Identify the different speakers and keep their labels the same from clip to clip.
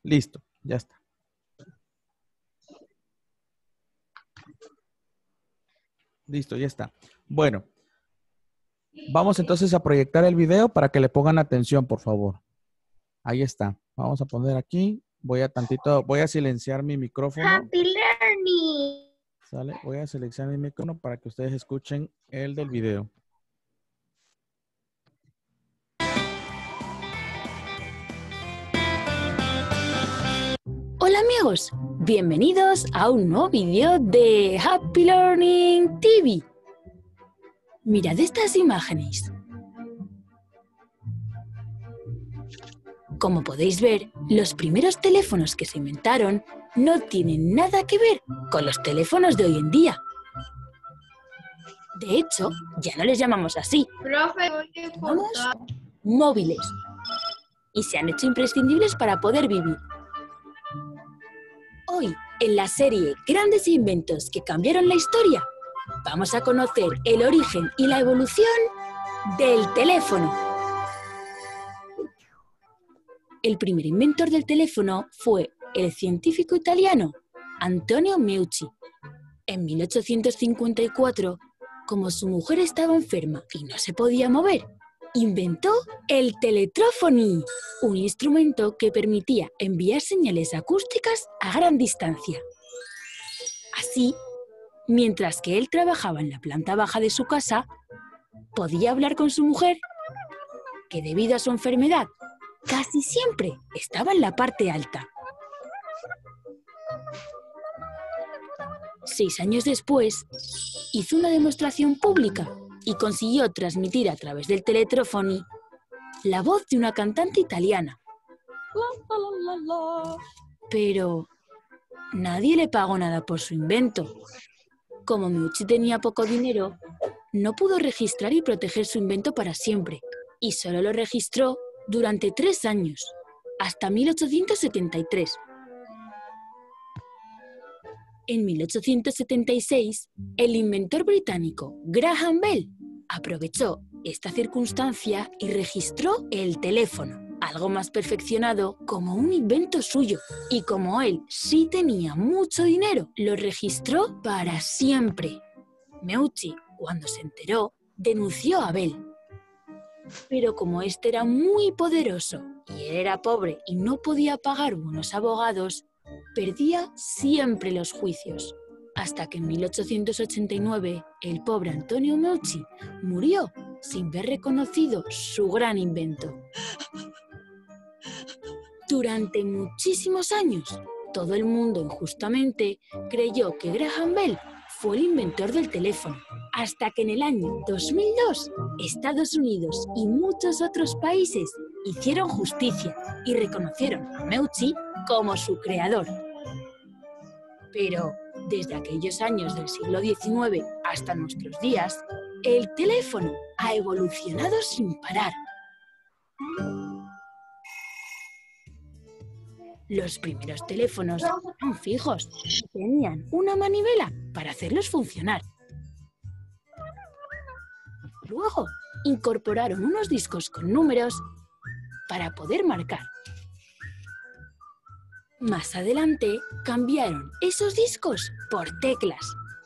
Speaker 1: Listo, ya está. Listo, ya está. Bueno, vamos entonces a proyectar el video para que le pongan atención, por favor. Ahí está. Vamos a poner aquí. Voy a silenciar mi micrófono.
Speaker 2: Happy learning.
Speaker 1: ¿Sale? Voy a seleccionar mi micrófono para que ustedes escuchen el del video.
Speaker 3: Hola amigos, bienvenidos a un nuevo vídeo de Happy Learning TV. Mirad estas imágenes. Como podéis ver, los primeros teléfonos que se inventaron no tienen nada que ver con los teléfonos de hoy en día. De hecho, ya no les llamamos así,
Speaker 2: Profe, voy a
Speaker 3: llamamos
Speaker 2: cortar.
Speaker 3: móviles. Y se han hecho imprescindibles para poder vivir. Hoy, en la serie Grandes Inventos que cambiaron la historia, vamos a conocer el origen y la evolución del teléfono. El primer inventor del teléfono fue el científico italiano Antonio Meucci. En 1854, como su mujer estaba enferma y no se podía mover, inventó el teletrófono, un instrumento que permitía enviar señales acústicas a gran distancia. Así, mientras que él trabajaba en la planta baja de su casa, podía hablar con su mujer, que debido a su enfermedad casi siempre estaba en la parte alta. 6 años después, hizo una demostración pública y consiguió transmitir a través del teletrófono la voz de una cantante italiana. Pero nadie le pagó nada por su invento. Como Meucci tenía poco dinero, no pudo registrar y proteger su invento para siempre, y solo lo registró durante 3 años, hasta 1873. En 1876, el inventor británico Graham Bell aprovechó esta circunstancia y registró el teléfono, algo más perfeccionado, como un invento suyo. Y como él sí tenía mucho dinero, lo registró para siempre. Meucci, cuando se enteró, denunció a Bell. Pero como este era muy poderoso y él era pobre y no podía pagar buenos abogados, perdía siempre los juicios, hasta que en 1889 el pobre Antonio Meucci murió sin ver reconocido su gran invento. Durante muchísimos años, todo el mundo injustamente creyó que Graham Bell fue el inventor del teléfono, hasta que en el año 2002 Estados Unidos y muchos otros países hicieron justicia y reconocieron a Meucci como su creador. Pero desde aquellos años del siglo XIX hasta nuestros días, el teléfono ha evolucionado sin parar. Los primeros teléfonos eran fijos y tenían una manivela para hacerlos funcionar. Luego incorporaron unos discos con números para poder marcar. Más adelante cambiaron esos discos por teclas,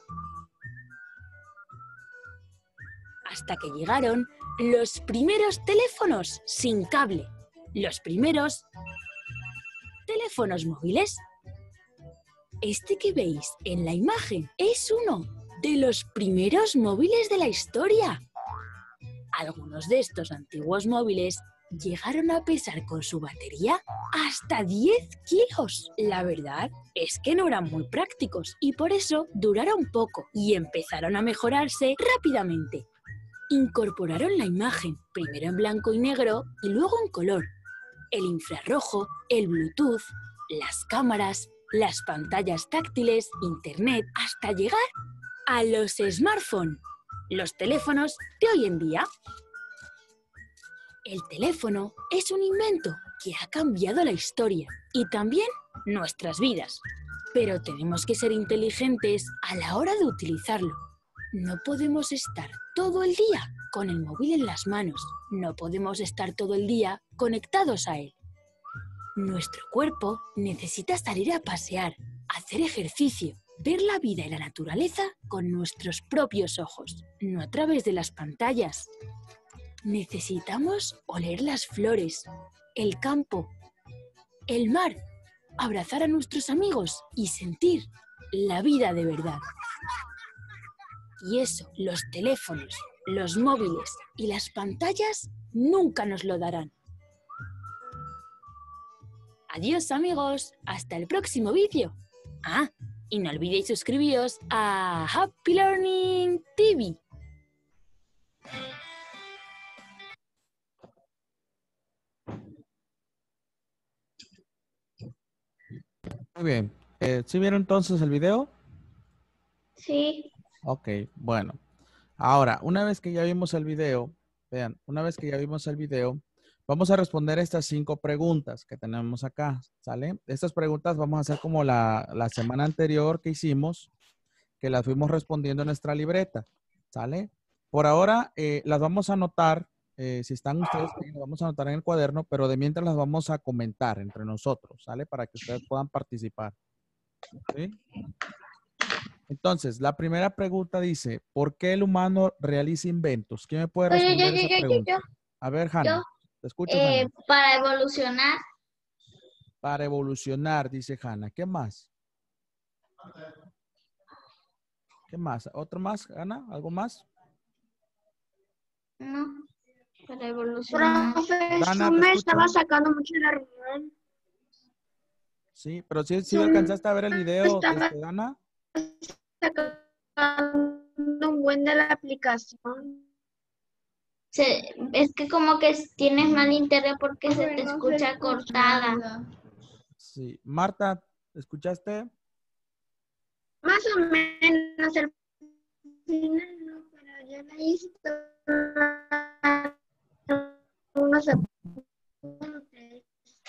Speaker 3: hasta que llegaron los primeros teléfonos sin cable, los primeros teléfonos móviles. Este que veis en la imagen es uno de los primeros móviles de la historia. Algunos de estos antiguos móviles llegaron a pesar con su batería hasta 10 kilos. La verdad es que no eran muy prácticos y por eso duraron poco y empezaron a mejorarse rápidamente. Incorporaron la imagen, primero en blanco y negro y luego en color, el infrarrojo, el Bluetooth, las cámaras, las pantallas táctiles, internet, hasta llegar a los smartphones, los teléfonos de hoy en día. El teléfono es un invento que ha cambiado la historia y también nuestras vidas. Pero tenemos que ser inteligentes a la hora de utilizarlo. No podemos estar todo el día con el móvil en las manos. No podemos estar todo el día conectados a él. Nuestro cuerpo necesita salir a pasear, hacer ejercicio, ver la vida y la naturaleza con nuestros propios ojos, no a través de las pantallas. Necesitamos oler las flores, el campo, el mar, abrazar a nuestros amigos y sentir la vida de verdad. Y eso, los teléfonos, los móviles y las pantallas nunca nos lo darán. Adiós amigos, hasta el próximo vídeo. Ah, y no olvidéis suscribiros a Happy Learning TV.
Speaker 1: Muy bien. ¿Sí vieron entonces el video?
Speaker 2: Sí.
Speaker 1: Ok, bueno. Ahora, una vez que ya vimos el video, vean, una vez que ya vimos el video, vamos a responder estas 5 preguntas que tenemos acá, ¿sale? Estas preguntas vamos a hacer como la semana anterior que hicimos, que las fuimos respondiendo en nuestra libreta, ¿sale? Por ahora las vamos a anotar, si están ustedes ahí, las vamos a anotar en el cuaderno, pero de mientras las vamos a comentar entre nosotros, ¿sale? Para que ustedes puedan participar, ¿sí? Entonces, la primera pregunta dice, ¿por qué el humano realiza inventos? ¿Quién me puede
Speaker 2: Oye,
Speaker 1: responder esa pregunta? A ver,
Speaker 2: yo,
Speaker 1: Hanna, te escucho, Hanna.
Speaker 2: para evolucionar.
Speaker 1: Para evolucionar, dice Hanna. ¿Qué más? ¿Qué más? ¿Otro más, Hanna? ¿Algo más?
Speaker 2: No, para evolucionar.
Speaker 1: Dana,
Speaker 2: Profesor,
Speaker 1: te
Speaker 2: me
Speaker 1: escucho.
Speaker 2: estaba sacando mucho la reunión.
Speaker 1: Sí, pero sí alcanzaste a ver el video,
Speaker 2: Estaba
Speaker 1: Dana.
Speaker 2: sacando un buen de la aplicación. Es que como que tienes mal internet porque se te escucha cortada.
Speaker 4: Nada.
Speaker 1: Sí. Marta, ¿escuchaste?
Speaker 2: Más o menos el final, no, pero ya la hice unos apuntes.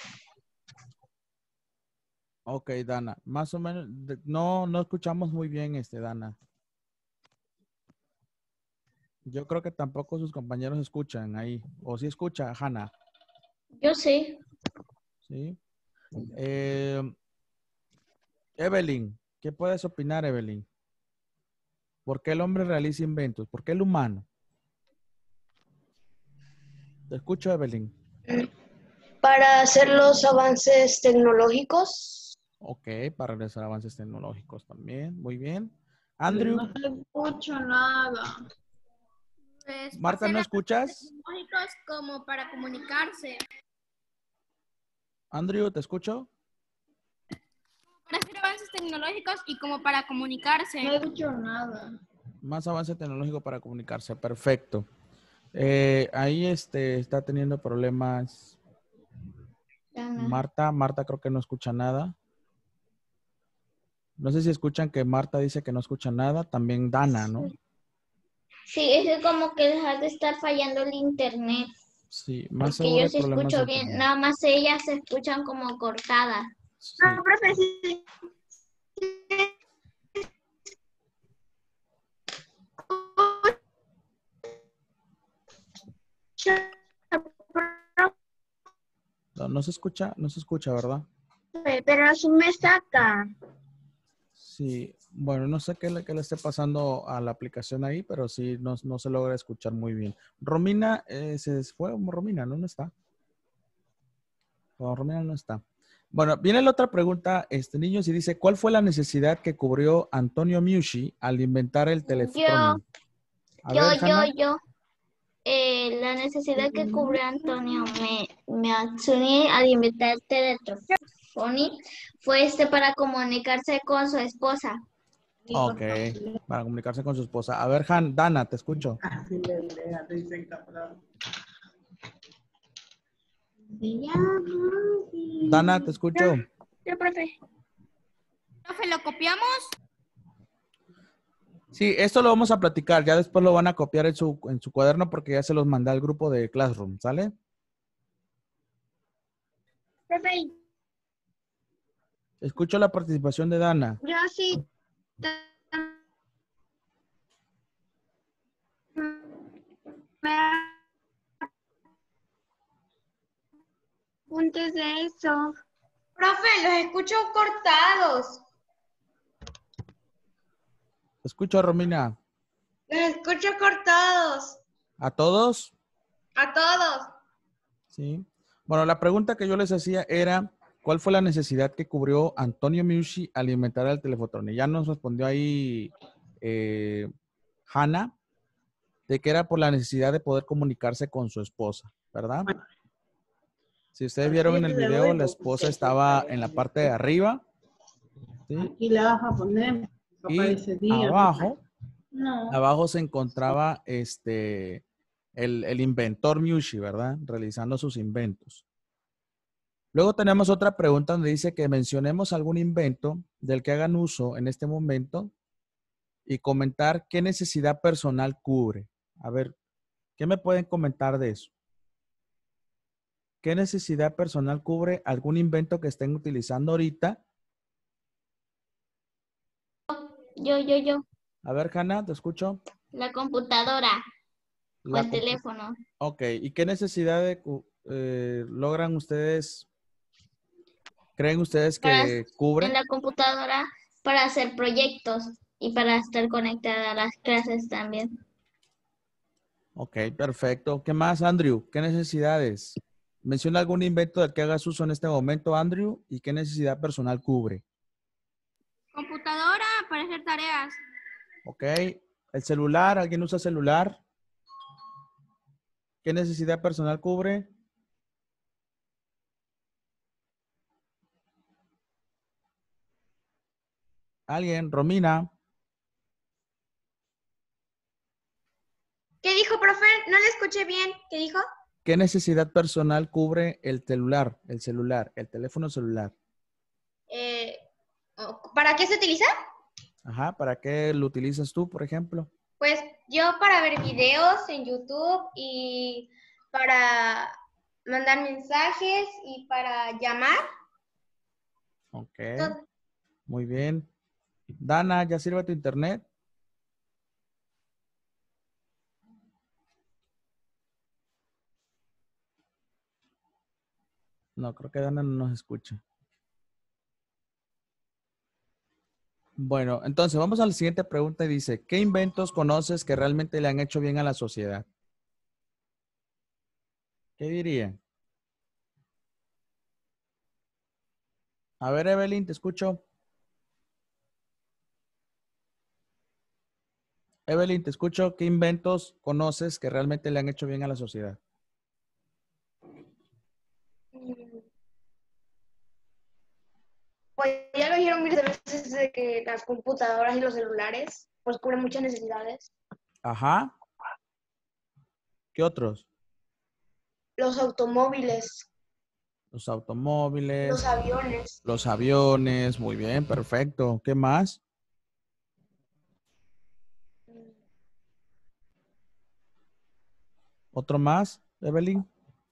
Speaker 1: Ok, Dana. Más o menos, no escuchamos muy bien, Dana. Yo creo que tampoco sus compañeros escuchan ahí. O sí escucha, Hanna.
Speaker 2: Yo sí.
Speaker 1: ¿Sí? Evelyn, ¿qué puedes opinar, Evelyn? ¿Por qué el hombre realiza inventos? ¿Por qué el humano? Te escucho, Evelyn.
Speaker 4: Para hacer los avances tecnológicos.
Speaker 1: Ok, para realizar avances tecnológicos también. Muy bien. Andrew,
Speaker 4: No escucho nada.
Speaker 2: Pues
Speaker 1: Marta, ¿no escuchas?
Speaker 2: tecnológicos como para comunicarse.
Speaker 1: Andrew, ¿te escucho?
Speaker 2: Para hacer avances tecnológicos y como para comunicarse.
Speaker 4: No escucho nada.
Speaker 1: Más avance tecnológico para comunicarse. Perfecto. Ahí está teniendo problemas. Marta creo que no escucha nada. No sé si escuchan que Marta dice que no escucha nada. También Dana, ¿no?
Speaker 2: Sí, es que como que deja de estar fallando el internet.
Speaker 1: Sí, más
Speaker 2: Porque
Speaker 1: seguro
Speaker 2: yo
Speaker 1: hay
Speaker 2: sí
Speaker 1: problemas de
Speaker 2: escucho bien,
Speaker 1: internet.
Speaker 2: nada más ellas se escuchan como cortadas.
Speaker 1: Sí.
Speaker 2: No, profe, sí.
Speaker 1: No se escucha, ¿verdad?
Speaker 2: Pero eso me saca.
Speaker 1: Sí, bueno, no sé qué le esté pasando a la aplicación ahí, pero sí no se logra escuchar muy bien. Romina, se fue, Romina, ¿no? No está. No, Romina no está. Bueno, viene la otra pregunta, niños, y dice, ¿cuál fue la necesidad que cubrió Antonio Meucci al inventar el teléfono? A ver, Hanna.
Speaker 2: La necesidad que cubre Antonio Mazzoni al inventar el teléfono fue para comunicarse con su esposa.
Speaker 1: Ok, para comunicarse con su esposa. A ver, Dana, te escucho. Dana, te escucho.
Speaker 2: Sí, profe. Profe, ¿lo copiamos?
Speaker 1: Sí, esto lo vamos a platicar. Ya después lo van a copiar en su cuaderno porque ya se los mandé al grupo de Classroom, ¿sale?
Speaker 2: Profe,
Speaker 1: Escucho la participación de Dana.
Speaker 2: yo sí.
Speaker 4: apuntes de eso.
Speaker 5: Profe, los escucho cortados.
Speaker 1: Te escucho, Romina.
Speaker 5: Los escucho cortados.
Speaker 1: ¿A todos?
Speaker 5: A todos.
Speaker 1: Sí. Bueno, la pregunta que yo les hacía era, ¿cuál fue la necesidad que cubrió Antonio Meucci al inventar el teléfono? Y ya nos respondió ahí Hannah, de que era por la necesidad de poder comunicarse con su esposa, ¿verdad? Si ustedes vieron en el video, la esposa estaba en la parte de arriba, ¿sí?
Speaker 6: Aquí le vas a poner.
Speaker 1: Y abajo,
Speaker 4: No.
Speaker 1: abajo se encontraba el inventor Meucci, ¿verdad? Realizando sus inventos. Luego tenemos otra pregunta donde dice que mencionemos algún invento del que hagan uso en este momento y comentar qué necesidad personal cubre. A ver, ¿qué me pueden comentar de eso? ¿Qué necesidad personal cubre algún invento que estén utilizando ahorita?
Speaker 2: Yo.
Speaker 1: A ver, Hannah, te escucho.
Speaker 2: La computadora o
Speaker 1: La
Speaker 2: el
Speaker 1: compu-
Speaker 2: teléfono.
Speaker 1: Ok, ¿y qué necesidad logran ustedes, creen ustedes
Speaker 2: Para,
Speaker 1: que
Speaker 2: en
Speaker 1: cubre?
Speaker 2: la computadora para hacer proyectos y para estar conectada a las clases también.
Speaker 1: Ok, perfecto. ¿Qué más, Andrew? ¿Qué necesidades? Menciona algún invento del que hagas uso en este momento, Andrew, y qué necesidad personal cubre.
Speaker 5: Computadora para hacer tareas.
Speaker 1: Ok, el celular, ¿alguien usa celular? ¿Qué necesidad personal cubre? ¿Alguien? Romina.
Speaker 5: ¿Qué dijo, profe? No le escuché bien. ¿Qué dijo?
Speaker 1: ¿Qué necesidad personal cubre el celular, el teléfono celular?
Speaker 5: ¿Para qué se utiliza?
Speaker 1: Ajá, ¿para qué lo utilizas tú, por ejemplo?
Speaker 5: Pues yo para ver videos en YouTube y para mandar mensajes y para llamar.
Speaker 1: Ok,
Speaker 5: Todo.
Speaker 1: muy bien. Dana, ¿ya sirve tu internet? No, creo que Dana no nos escucha. Bueno, entonces vamos a la siguiente pregunta y dice, ¿qué inventos conoces que realmente le han hecho bien a la sociedad? ¿Qué dirían? A ver, Evelyn, te escucho. Evelyn, te escucho. ¿Qué inventos conoces que realmente le han hecho bien a la sociedad?
Speaker 4: Pues ya lo dijeron miles de veces de que las computadoras y los celulares pues cubren muchas necesidades.
Speaker 1: Ajá. ¿Qué otros?
Speaker 4: Los automóviles,
Speaker 1: Los automóviles,
Speaker 4: los aviones,
Speaker 1: los aviones. Muy bien, perfecto. ¿Qué más? ¿Otro más, Evelyn?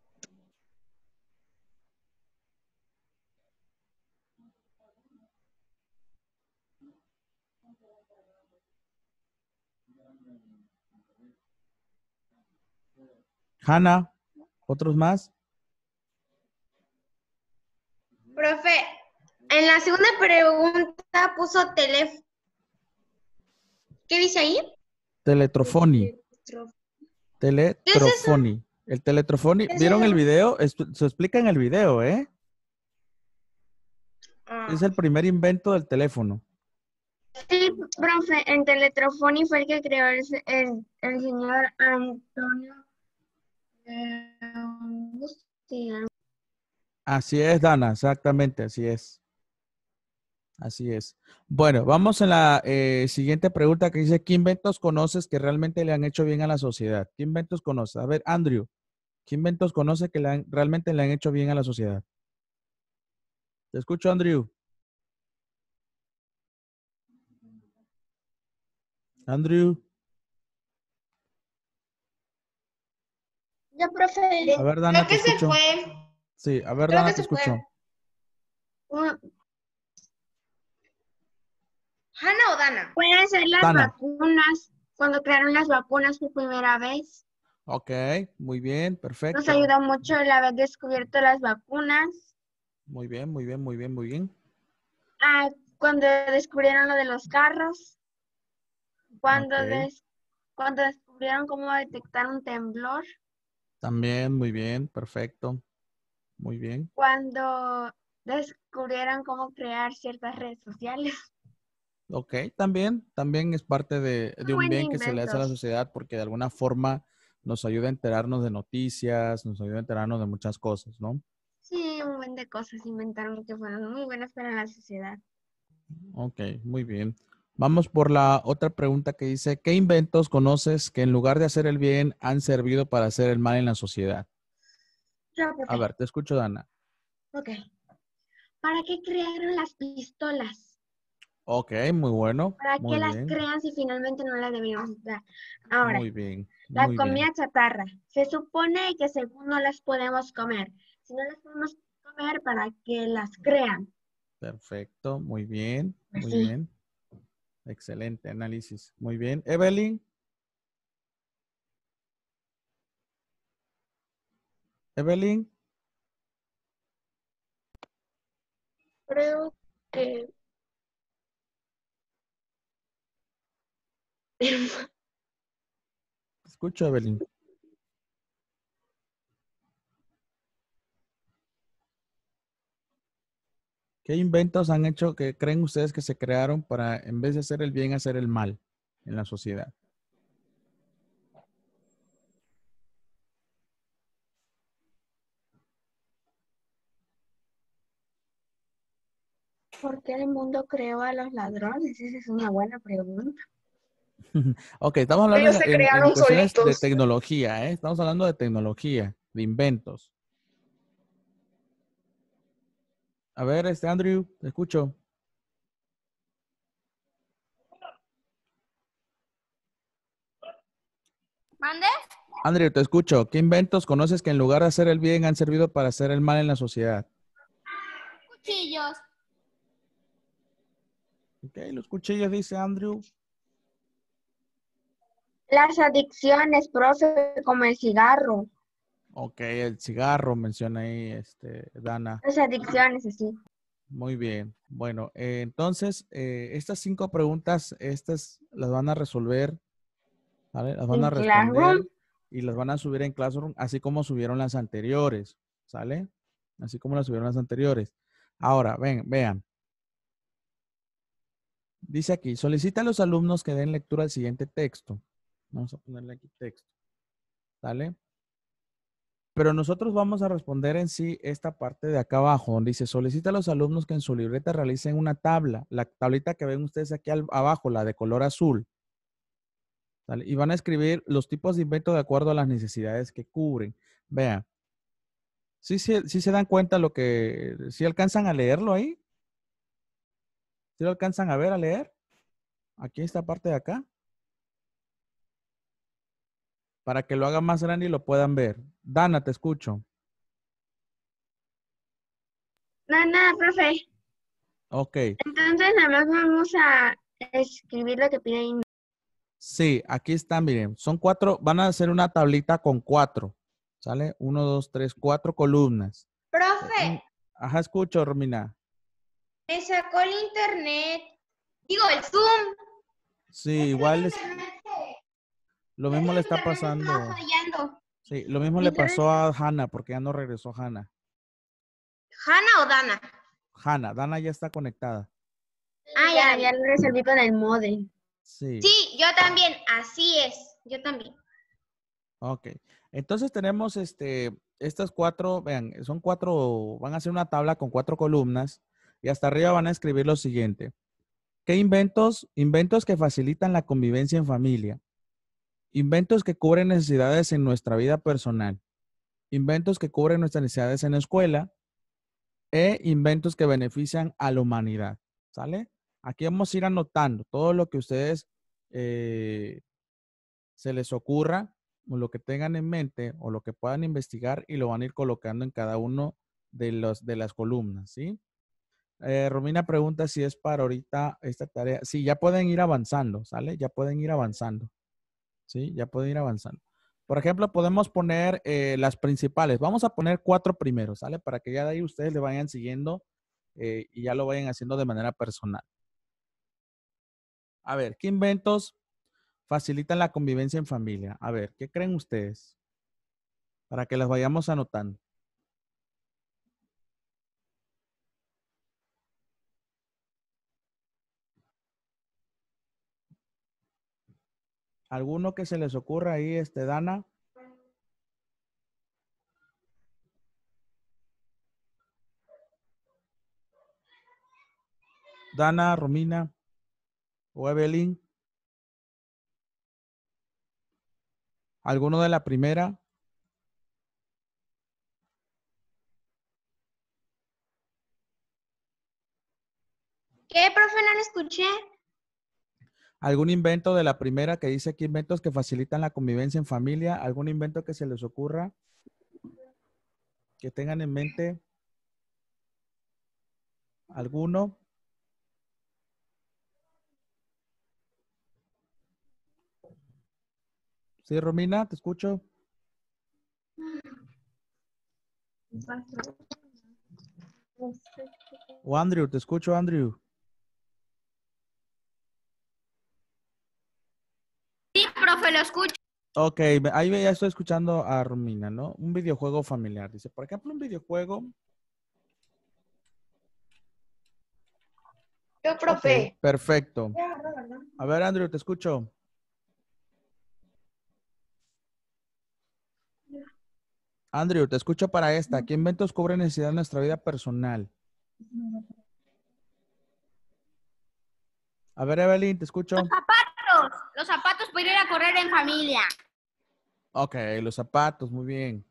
Speaker 1: Hanna, ¿otros más?
Speaker 5: Profe, en la segunda pregunta puso teléfono. ¿Qué dice ahí?
Speaker 1: Teletrofoni.
Speaker 5: ¿Qué es eso?
Speaker 1: Teletrofoni. El teletrofoni.
Speaker 5: ¿Qué es
Speaker 1: ¿Vieron el
Speaker 5: eso?
Speaker 1: video? Se explica en el video, ¿eh? Es el primer invento del teléfono.
Speaker 4: Sí, profe, en Teletrofoni fue el que creó el señor Antonio Agustín.
Speaker 1: Así es, Dana, exactamente, así es. Así es. Bueno, vamos a la siguiente pregunta que dice, ¿qué inventos conoces que realmente le han hecho bien a la sociedad? ¿Qué inventos conoces? A ver, Andrew, ¿qué inventos conoces que realmente le han hecho bien a la sociedad? Te escucho, Andrew. Andrew.
Speaker 4: Ya, profe.
Speaker 1: A ver, Dana,
Speaker 5: Creo
Speaker 1: te
Speaker 5: que se
Speaker 1: escucho.
Speaker 5: fue.
Speaker 1: Sí, a ver,
Speaker 5: Creo
Speaker 1: Dana,
Speaker 5: que
Speaker 1: te
Speaker 5: se fue.
Speaker 1: escucho.
Speaker 5: ¿Hanna o Dana?
Speaker 4: Pueden ser las
Speaker 1: Dana.
Speaker 4: vacunas, cuando crearon las vacunas por primera vez.
Speaker 1: Ok, muy bien,
Speaker 4: Nos
Speaker 1: perfecto.
Speaker 4: ayudó mucho el haber descubierto las vacunas.
Speaker 1: Muy bien, muy bien, muy bien, muy bien.
Speaker 4: Cuando descubrieron lo de los carros. Cuando,
Speaker 1: Ok,
Speaker 4: cuando descubrieron cómo detectar un temblor.
Speaker 1: también muy bien, perfecto. Muy bien.
Speaker 4: Cuando descubrieron cómo crear ciertas redes sociales.
Speaker 1: Ok, también es parte de
Speaker 4: Un
Speaker 1: un
Speaker 4: buen de
Speaker 1: bien que se le hace a la
Speaker 4: inventos.
Speaker 1: sociedad porque de alguna forma nos ayuda a enterarnos de noticias, nos ayuda a enterarnos de muchas cosas, ¿no?
Speaker 4: Sí, un buen de cosas inventaron que fueron muy buenas para la sociedad.
Speaker 1: Ok, muy bien. Vamos por la otra pregunta que dice, ¿qué inventos conoces que en lugar de hacer el bien han servido para hacer el mal en la sociedad?
Speaker 4: Yo,
Speaker 1: A
Speaker 4: profe.
Speaker 1: ver, te escucho, Dana.
Speaker 4: Ok. ¿Para qué crearon las pistolas?
Speaker 1: Ok, muy bueno,
Speaker 4: ¿Para qué
Speaker 1: muy
Speaker 4: las
Speaker 1: bien,
Speaker 4: crean si finalmente no las deberíamos usar? Ahora,
Speaker 1: muy bien,
Speaker 4: la
Speaker 1: muy bien.
Speaker 4: comida chatarra. Se supone que según no las podemos comer. Si no las podemos comer, ¿para qué las crean?
Speaker 1: Perfecto, muy bien,
Speaker 4: Pues
Speaker 1: muy
Speaker 4: sí.
Speaker 1: bien. Excelente análisis. Muy bien. Evelyn, Evelyn.
Speaker 4: Creo que
Speaker 1: Te escucho, Evelyn. ¿Qué inventos han hecho que creen ustedes que se crearon para, en vez de hacer el bien, hacer el mal en la sociedad?
Speaker 4: ¿por qué el mundo creó a los ladrones? Esa es una buena pregunta.
Speaker 1: Ok, estamos hablando
Speaker 4: Ellos se
Speaker 1: en
Speaker 4: crearon
Speaker 1: cuestiones de
Speaker 4: solitos.
Speaker 1: tecnología, ¿eh? Estamos hablando de tecnología, de inventos. A ver, Andrew, te escucho.
Speaker 5: ¿Mande?
Speaker 1: Andrew, te escucho. ¿Qué inventos conoces que en lugar de hacer el bien han servido para hacer el mal en la sociedad?
Speaker 5: Cuchillos.
Speaker 1: Ok, los cuchillos, dice Andrew.
Speaker 4: Las adicciones, profe, como el cigarro.
Speaker 1: Ok, el cigarro menciona ahí, Dana.
Speaker 4: Las adicciones, así.
Speaker 1: Muy bien. Bueno, entonces, estas 5 preguntas, estas las van a resolver, ¿vale? Las van a
Speaker 4: En
Speaker 1: responder
Speaker 4: Classroom.
Speaker 1: y las van a subir en Classroom, así como subieron las anteriores, ¿sale? Así como las subieron las anteriores. Ahora, vean. Dice aquí, solicita a los alumnos que den lectura al siguiente texto. Vamos a ponerle aquí texto, ¿sale? Pero nosotros vamos a responder en sí esta parte de acá abajo, donde dice, solicita a los alumnos que en su libreta realicen una tabla, la tablita que ven ustedes aquí abajo, la de color azul, ¿sale? Y van a escribir los tipos de inventos de acuerdo a las necesidades que cubren. Vean, sí se dan cuenta lo que, si alcanzan a leerlo ahí, si lo alcanzan a ver, a leer, aquí esta parte de acá, para que lo hagan más grande y lo puedan ver. Dana, te escucho.
Speaker 4: No, nada, profe.
Speaker 1: Ok.
Speaker 4: Entonces, nada más vamos a escribir lo que pide ahí.
Speaker 1: Sí, aquí están, miren, son 4, van a hacer una tablita con 4, ¿sale? 1, 2, 3, 4 columnas.
Speaker 5: Profe,
Speaker 1: Ajá, escucho, Romina.
Speaker 5: me sacó el internet. Digo, el Zoom.
Speaker 1: Sí,
Speaker 5: Es que
Speaker 1: igual
Speaker 5: el
Speaker 1: es,
Speaker 5: internet
Speaker 1: lo
Speaker 5: es
Speaker 1: mismo
Speaker 5: que
Speaker 1: le
Speaker 5: el
Speaker 1: está
Speaker 5: internet me estaba
Speaker 1: pasando.
Speaker 5: fallando.
Speaker 1: Sí, lo mismo
Speaker 4: Mi
Speaker 1: le
Speaker 4: internet.
Speaker 1: pasó a Hannah, porque ya no regresó Hannah.
Speaker 5: ¿Hanna o Dana?
Speaker 1: Hannah, Dana ya está conectada.
Speaker 5: Ah, ya
Speaker 4: Ya,
Speaker 5: la vi.
Speaker 4: ya lo resolví con el modem.
Speaker 1: Sí,
Speaker 5: Sí, yo también. Así es. Yo también.
Speaker 1: ok. Entonces tenemos estas 4, vean, son 4, van a hacer una tabla con 4 columnas y hasta arriba van a escribir lo siguiente. ¿Qué inventos? Inventos que facilitan la convivencia en familia. Inventos que cubren necesidades en nuestra vida personal. Inventos que cubren nuestras necesidades en la escuela. E inventos que benefician a la humanidad. ¿Sale? Aquí vamos a ir anotando todo lo que ustedes se les ocurra o lo que tengan en mente o lo que puedan investigar y lo van a ir colocando en cada uno de las columnas. ¿Sí? Romina pregunta si es para ahorita esta tarea. Sí, ya pueden ir avanzando, ¿sale? Ya pueden ir avanzando. ¿Sí? Ya pueden ir avanzando. Por ejemplo, podemos poner las principales. Vamos a poner 4 primeros, ¿sale? Para que ya de ahí ustedes le vayan siguiendo y ya lo vayan haciendo de manera personal. A ver, ¿qué inventos facilitan la convivencia en familia? A ver, ¿qué creen ustedes? Para que las vayamos anotando. ¿Alguno que se les ocurra ahí, Dana? Dana, Romina o Evelyn. ¿Alguno de la primera?
Speaker 5: ¿Qué, profe? No lo escuché.
Speaker 1: ¿Algún invento de la primera que dice aquí inventos que facilitan la convivencia en familia? ¿Algún invento que se les ocurra? Que tengan en mente. ¿Alguno? Sí, Romina, te escucho. O Andrew, te escucho, Andrew.
Speaker 5: Sí, profe, lo escucho.
Speaker 1: Ok, ahí ya estoy escuchando a Romina, ¿no? Un videojuego familiar. Dice, por ejemplo, un videojuego.
Speaker 5: Yo, profe.
Speaker 1: Ok, perfecto. A ver, Andrew, te escucho. Andrew, te escucho para esta. ¿Qué inventos cubren necesidad de nuestra vida personal? A ver, Evelyn, te escucho.
Speaker 5: Los zapatos para ir a correr en familia.
Speaker 1: Ok, los zapatos, muy bien.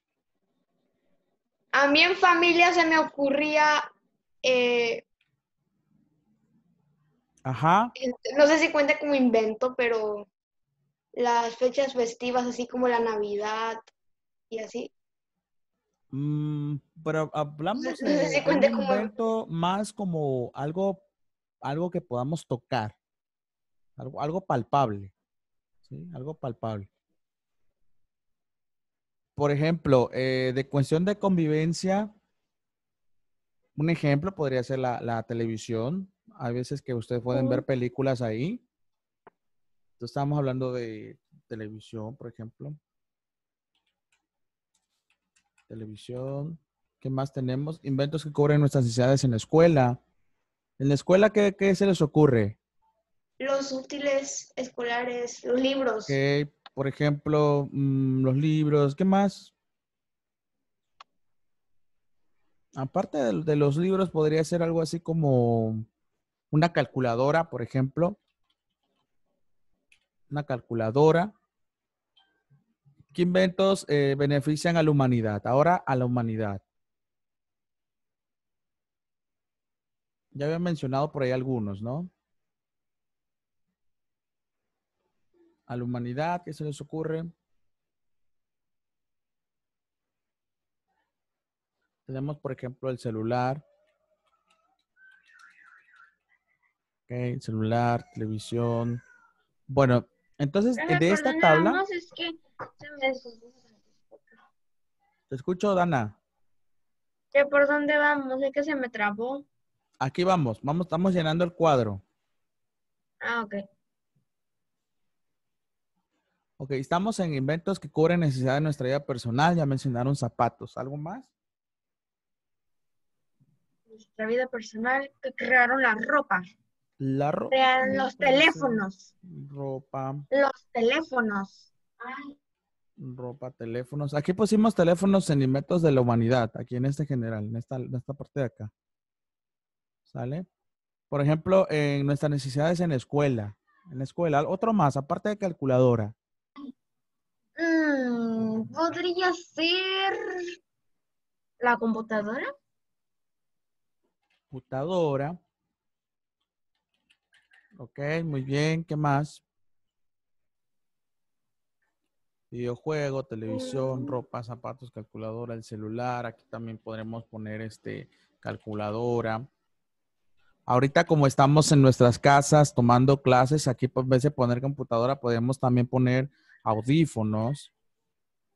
Speaker 4: A mí en familia se me ocurría,
Speaker 1: Ajá.
Speaker 4: no sé si cuenta como invento, pero las fechas festivas, así como la Navidad y así.
Speaker 1: Pero hablamos
Speaker 4: No sé si
Speaker 1: de un
Speaker 4: cuenta como...
Speaker 1: invento más como algo que podamos tocar. Algo palpable. ¿Sí? Algo palpable. Por ejemplo, de cuestión de convivencia, un ejemplo podría ser la televisión. Hay veces que ustedes pueden ver películas ahí. Entonces estamos hablando de televisión, por ejemplo. Televisión. ¿Qué más tenemos? Inventos que cubren nuestras necesidades en la escuela. En la escuela, ¿qué se les ocurre?
Speaker 4: Los útiles escolares, los libros.
Speaker 1: Que, por ejemplo, los libros. ¿Qué más? Aparte de los libros, podría ser algo así como una calculadora, por ejemplo. Una calculadora. ¿Qué inventos benefician a la humanidad? Ahora a la humanidad. Ya había mencionado por ahí algunos, ¿no? A la humanidad, ¿qué se les ocurre? Tenemos, por ejemplo, el celular. Ok, celular, televisión. Bueno, entonces,
Speaker 4: Profe,
Speaker 1: de
Speaker 4: ¿por
Speaker 1: esta
Speaker 4: dónde
Speaker 1: tabla,
Speaker 4: vamos? Es que se me...
Speaker 1: te escucho, Dana.
Speaker 4: ¿Que por dónde vamos? Es que se me trabó.
Speaker 1: Aquí estamos llenando el cuadro.
Speaker 4: Ah, ok.
Speaker 1: Ok, estamos en inventos que cubren necesidad de nuestra vida personal. Ya mencionaron zapatos. ¿Algo más?
Speaker 4: Nuestra vida personal, que crearon la ropa.
Speaker 1: La ropa
Speaker 4: Crearon
Speaker 1: también
Speaker 4: los
Speaker 1: puede ser.
Speaker 4: teléfonos.
Speaker 1: Ropa,
Speaker 4: Los teléfonos.
Speaker 1: ropa, teléfonos. Aquí pusimos teléfonos en inventos de la humanidad. Aquí en este general, en esta parte de acá. ¿Sale? Por ejemplo, en nuestras necesidades en la escuela. En la escuela, otro más, aparte de calculadora.
Speaker 4: Podría ser la computadora.
Speaker 1: Computadora. Ok, muy bien. ¿Qué más? Videojuego, televisión, ropa, zapatos, calculadora, el celular. Aquí también podremos poner calculadora. Ahorita como estamos en nuestras casas tomando clases, aquí pues, en vez de poner computadora, podemos también poner audífonos.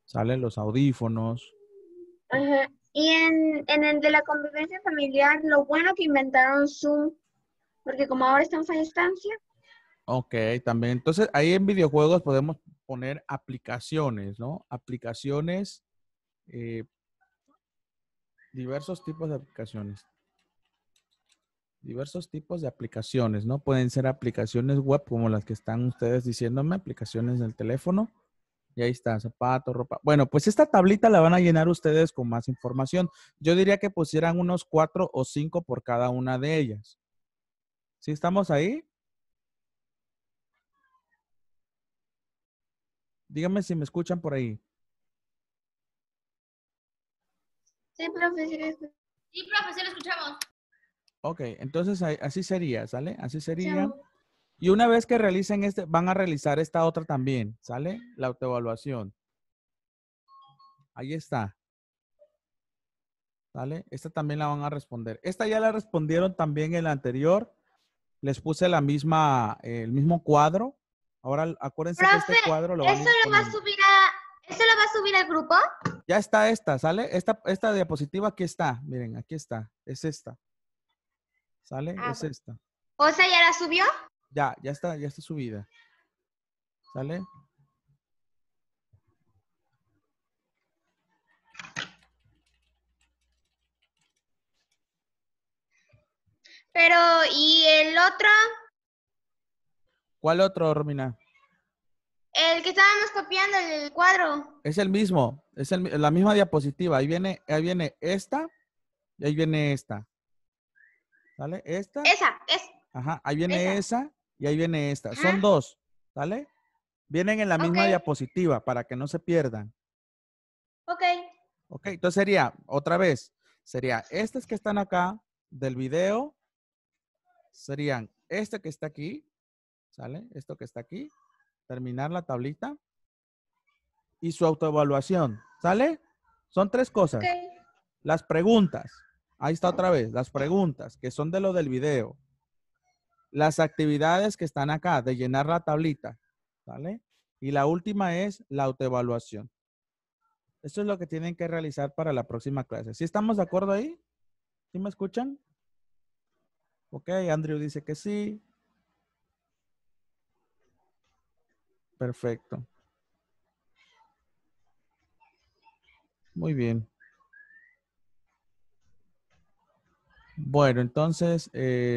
Speaker 1: ¿Sale? Los audífonos.
Speaker 5: Ajá. Y en el de la convivencia familiar, lo bueno que inventaron Zoom, porque como ahora está en FaceTime,
Speaker 1: Ok, también. Entonces, ahí en videojuegos podemos poner aplicaciones, ¿no? Aplicaciones, eh, diversos tipos de aplicaciones. Diversos tipos de aplicaciones, ¿no? Pueden ser aplicaciones web como las que están ustedes diciéndome, aplicaciones del teléfono. Y ahí está, zapatos, ropa. Bueno, pues esta tablita la van a llenar ustedes con más información. Yo diría que pusieran unos 4 o 5 por cada una de ellas. ¿Sí estamos ahí? Díganme si me escuchan por ahí.
Speaker 5: sí, profe, sí,
Speaker 2: Sí, profe, sí lo escuchamos.
Speaker 1: Ok, entonces así sería, ¿sale? Así sería.
Speaker 5: escuchamos.
Speaker 1: Y una vez que realicen este, van a realizar esta otra también, ¿sale? La autoevaluación. Ahí está. ¿Sale? Esta también la van a responder. Esta ya la respondieron también en la anterior. Les puse la misma, el mismo cuadro. Ahora acuérdense que este
Speaker 5: Profe,
Speaker 1: cuadro lo van a
Speaker 5: ¿eso
Speaker 1: ir
Speaker 5: lo va a
Speaker 1: poniendo.
Speaker 5: subir a, eso lo va a subir al grupo?
Speaker 1: Ya está esta, ¿sale? Esta diapositiva aquí está. Miren, aquí está. Es esta. ¿Sale?
Speaker 5: Ah,
Speaker 1: Es
Speaker 5: bueno.
Speaker 1: esta.
Speaker 5: ¿O sea, ya la subió?
Speaker 1: Ya está subida. ¿Sale?
Speaker 5: Pero, ¿y el otro?
Speaker 1: ¿Cuál otro, Romina?
Speaker 5: El que estábamos copiando, el cuadro.
Speaker 1: Es el mismo. Es la misma diapositiva. Ahí viene esta y ahí viene esta. ¿Sale? Esta.
Speaker 5: Esa,
Speaker 1: Ajá. Ahí viene
Speaker 5: esa.
Speaker 1: esa y ahí viene esta. Son
Speaker 5: Ajá,
Speaker 1: dos. ¿Sale? Vienen en la
Speaker 5: ok,
Speaker 1: misma diapositiva para que no se pierdan.
Speaker 5: ok.
Speaker 1: Ok, entonces sería, otra vez, sería estas que están acá del video, serían este que está aquí, ¿sale? Esto que está aquí, terminar la tablita y su autoevaluación, ¿sale? Son tres
Speaker 5: Ok,
Speaker 1: cosas. Las preguntas, ahí está otra vez, las preguntas que son de lo del video. Las actividades que están acá, de llenar la tablita, ¿sale? Y la última es la autoevaluación. Esto es lo que tienen que realizar para la próxima clase. ¿Sí estamos de acuerdo ahí? ¿Sí me escuchan? Ok, Andrew dice que sí. Perfecto. Muy bien. Bueno, entonces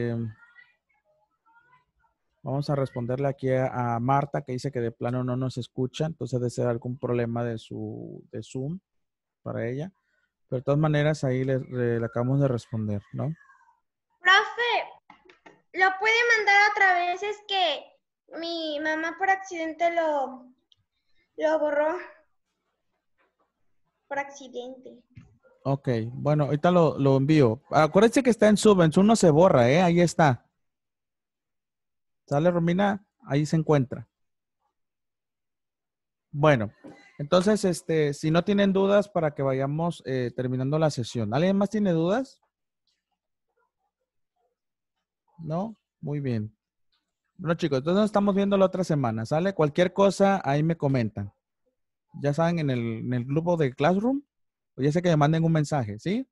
Speaker 1: vamos a responderle aquí a Marta que dice que de plano no nos escucha. Entonces debe ser algún problema de Zoom para ella. Pero de todas maneras ahí le acabamos de responder, ¿no?
Speaker 5: profe, ¿lo puede mandar otra vez? Es que mi mamá por accidente lo borró. Por accidente.
Speaker 1: Ok, bueno, ahorita lo envío. Acuérdense que está en Zoom no se borra, ¿eh? Ahí está. ¿Sale, Romina? Ahí se encuentra. Bueno, entonces, si no tienen dudas para que vayamos terminando la sesión. ¿Alguien más tiene dudas? ¿No? Muy bien. Bueno, chicos, entonces nos estamos viendo la otra semana, ¿sale? Cualquier cosa, ahí me comentan. Ya saben, en el grupo de Classroom, o ya sé que me manden un mensaje, ¿sí?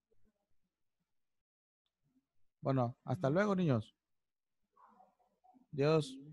Speaker 1: Bueno, hasta luego, niños. Dios.